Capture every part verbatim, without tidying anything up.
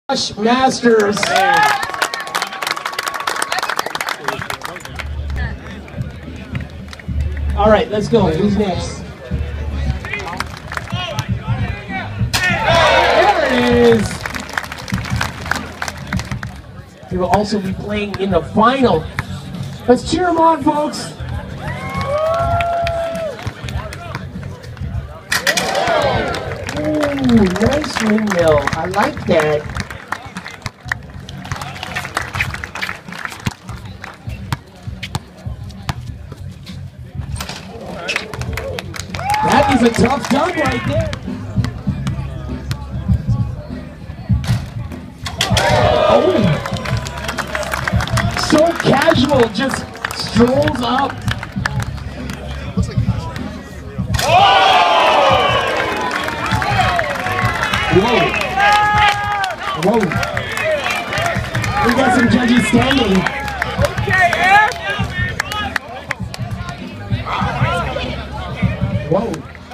Masters. All right, let's go. Who's next? There it is. He will also be playing in the final. Let's cheer him on, folks. Ooh, nice windmill. I like that. That is a tough dunk right there. Oh, so casual, just strolls up. Whoa. Whoa. We got some judges standing. Okay, Ed. Whoa.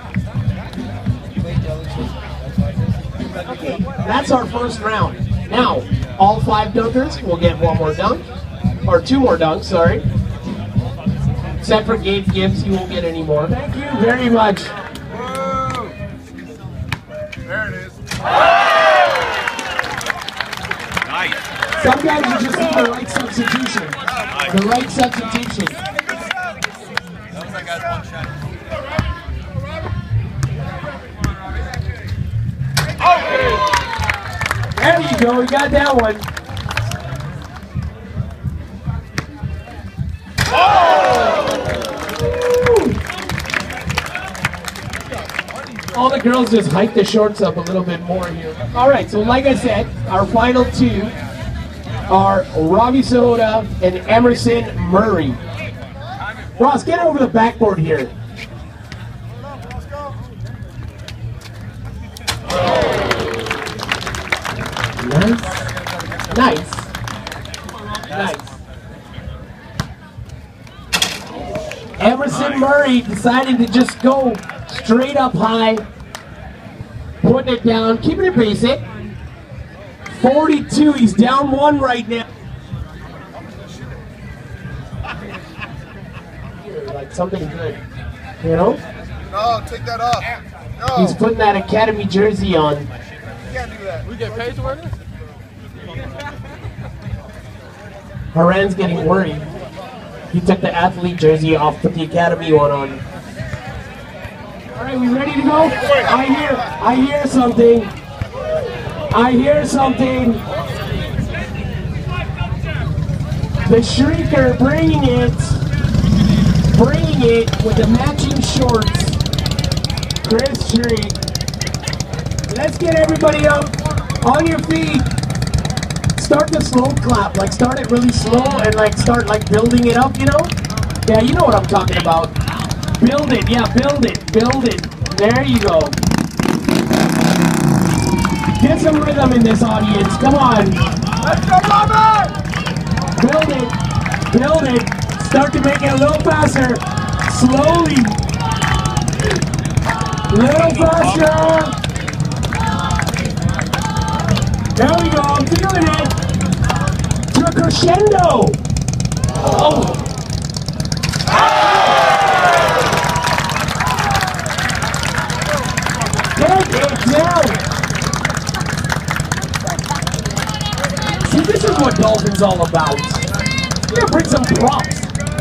Okay, that's our first round. Now, all five dunkers will get one more dunk. Or two more dunks, sorry. Except for Gabe Gibbs, he won't get any more. Thank you very much. Whoa. There it is. Nice. Sometimes you just need the right substitution. The right substitution. That was that guy's one shot. There you go, we got that one. All the girls just hike the shorts up a little bit more here. All right, so like I said, our final two are Robbie Soda and Emerson Murray. Ross, get over the backboard here. Nice. Nice. Nice. Emerson Murray decided to just go straight up high, putting it down, keeping it basic. forty-two, he's down one right now. Like something good, you know? No, take that off. No. He's putting that Academy jersey on. You can't do that. We get paid to wear this? Haran's getting worried. He took the athlete jersey off, put the Academy one on. All right, we ready to go? I hear, I hear something. I hear something. The Shrieker bringing it, bringing it with the matching shorts. Chris Shriek. Let's get everybody up on your feet. Start the slow clap, like start it really slow and like start like building it up, you know? Yeah, you know what I'm talking about. Build it, yeah, build it, build it. There you go. Get some rhythm in this audience, come on. Let's go, Bobby! Build it, build it. Start to make it a little faster. Slowly. Little faster. There we go, I'm feeling it. To a crescendo. Oh. Get it down. See, this is what Dolphin's all about. You gotta bring some props.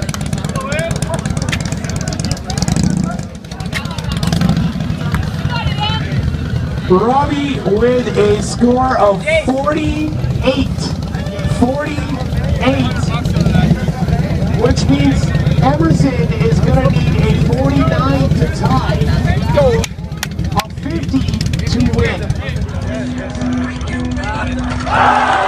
Robbie with a score of forty-eight. forty-eight. Which means Emerson is going to need a forty-nine to tie. A fifty to win.